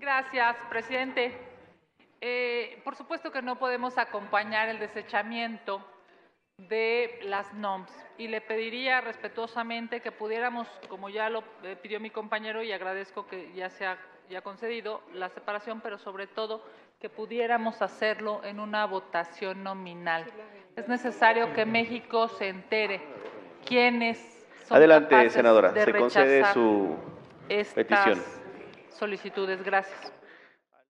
gracias, presidente. Por supuesto que no podemos acompañar el desechamiento de las NOMS y le pediría respetuosamente que pudiéramos, como ya lo pidió mi compañero y agradezco que ya se haya concedido la separación, pero sobre todo que pudiéramos hacerlo en una votación nominal. Es necesario que México se entere quiénes son Adelante, capaces senadora, de se concede rechazar su petición. estas solicitudes. Gracias.